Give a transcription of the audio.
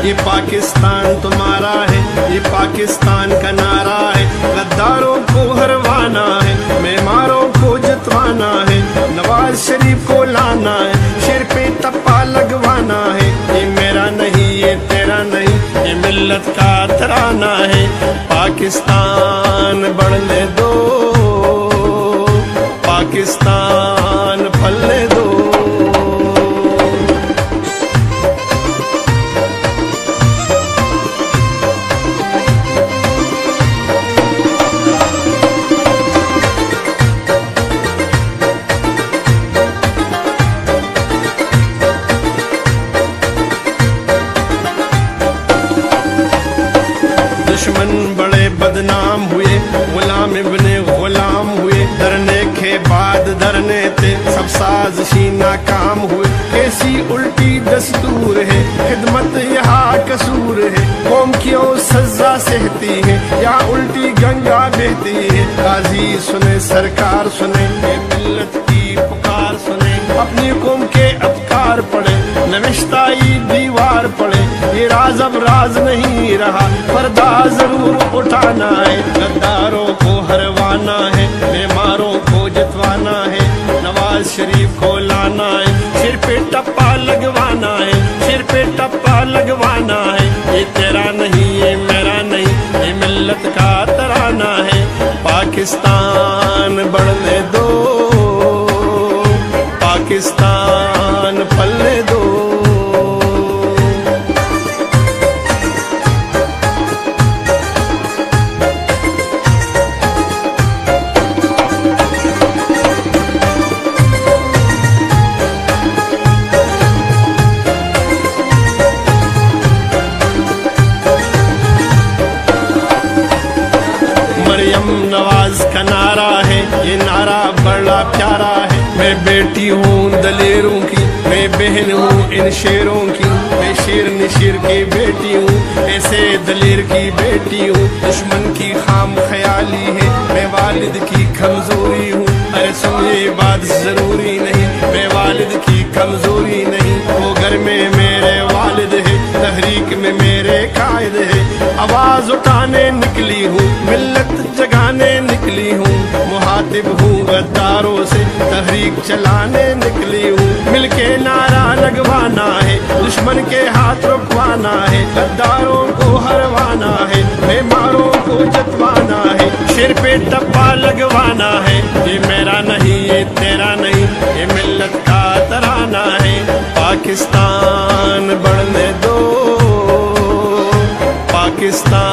ये पाकिस्तान तुम्हारा है, ये पाकिस्तान का नारा है। गद्दारों को हरवाना है, मेमारों को जितवाना है, नवाज शरीफ को लाना है, सिर पे टप्पा लगवाना है। ये मेरा नहीं, ये तेरा नहीं, ये मिल्लत का तराना है। पाकिस्तान बढ़ने दो, पाकिस्तान फलने दो। दुश्मन बड़े बदनाम हुए, गुलाम इब्ने गुलाम हुए, डरने के बाद डरने थे, सब साजिशी नाकाम हुए। कैसी उल्टी दस्तूर है, खिदमत यहाँ कसूर है, कौम क्यों सजा सहती है, या उल्टी गंगा बहती है। काजी सुने, सरकार सुने, ये मिल्लत की पुकार सुने, अपनी कौम के अफकार पढ़े, नविश्ताई दीवार पड़े। ये राज अब राज नहीं रहा, पर्दा जरूर उठाना है। गद्दारों को हरवाना है, बेमारों को जितवाना है, नवाज शरीफ को लाना है, सिर पे टप्पा लगवाना है, सिर पे टप्पा लगवाना है। ये तेरा नहीं, ये मेरा नहीं, ये मिल्लत का तराना है। पाकिस्तान बढ़ने दो, पाकिस्तान फलने दो। मरियम नवाज का नारा है, ये नारा बड़ा प्यारा है। मैं बेटी हूँ दलेरों की, मैं बहन हूँ इन शेरों की, मैं शेर निशीर की बेटी हूँ, ऐसे दलेर की बेटी हूँ। दुश्मन की खाम ख्याली है, मैं वालिद की कमजोरी हूँ। अरे सुन ये बात जरूरी नहीं, मैं वालिद की कमजोरी नहीं। वो घर में मेरे वालिद है, तहरीक में मेरे कायद है। आवाज उठाने निकली हूँ, मिल्लत जगाने निकली हूँ, मुहातिब हूँ गद्दारों से, तहरीक चलाने निकली हूँ। मिलके नारा लगवाना है, दुश्मन के हाथ रुकवाना है, गद्दारों को हरवाना है, बेमारों को जतवाना है, सिर पे टप्पा लगवाना है। ये मेरा नहीं, ये तेरा नहीं, ये मिल्लत का तराना है। पाकिस्तान बढ़ने दो, पाकिस्तान